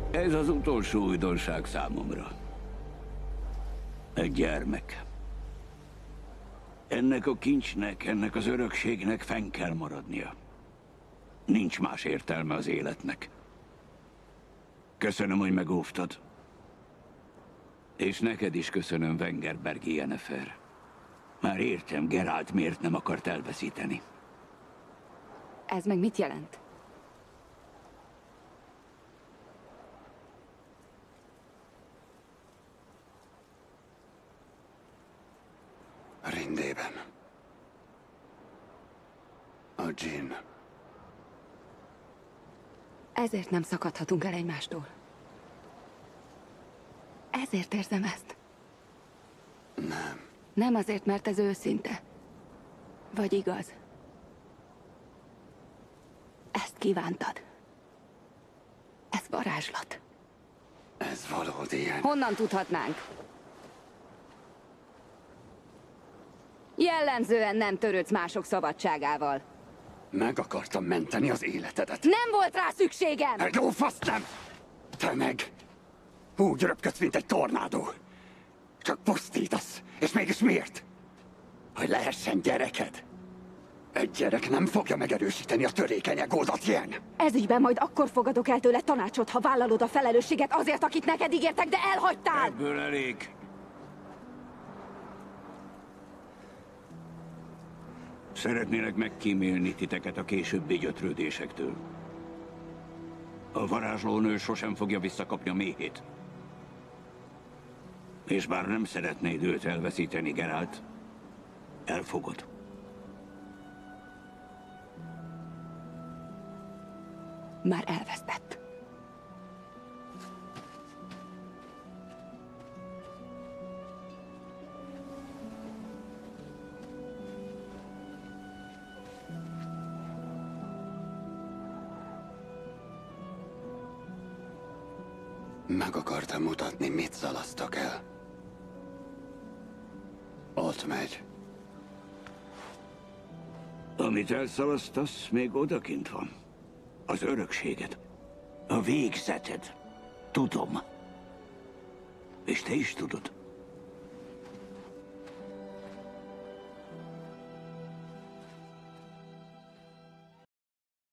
Ez az utolsó újdonság számomra. Egy gyermek. Ennek a kincsnek, ennek az örökségnek fenn kell maradnia. Nincs más értelme az életnek. Köszönöm, hogy megóvtad. És neked is köszönöm, Wengerberg Yennefer. Már értem, Geralt miért nem akart elveszíteni. Ez meg mit jelent? Rindében. A Djinn. Ezért nem szakadhatunk el egymástól. Ezért érzem ezt. Nem. Nem azért, mert ez őszinte. Vagy igaz. Ezt kívántad. Ez varázslat. Ez valódi ilyen. Honnan tudhatnánk? Jellemzően nem törődsz mások szabadságával. Meg akartam menteni az életedet. Nem volt rá szükségem! Egy lófaszt nem! Te meg! Úgy röpködsz, mint egy tornádó. Csak pusztítasz. És mégis miért? Hogy lehessen gyereked. Egy gyerek nem fogja megerősíteni a törékeny egódat, Yen. Ezügyben majd akkor fogadok el tőle tanácsot, ha vállalod a felelősséget azért, akit neked ígértek, de elhagytál! Ebből elég. Szeretnének megkímélni titeket a későbbi gyötrődésektől. A varázslónő sosem fogja visszakapni a méhét. És bár nem szeretnéd őt elveszíteni, Geralt, elfogod. Már elvesztett. Meg akartam mutatni, mit szalasztok el. Ott megy. Amit elszalasztasz, még odakint van. Az örökséged. A végzeted. Tudom. És te is tudod.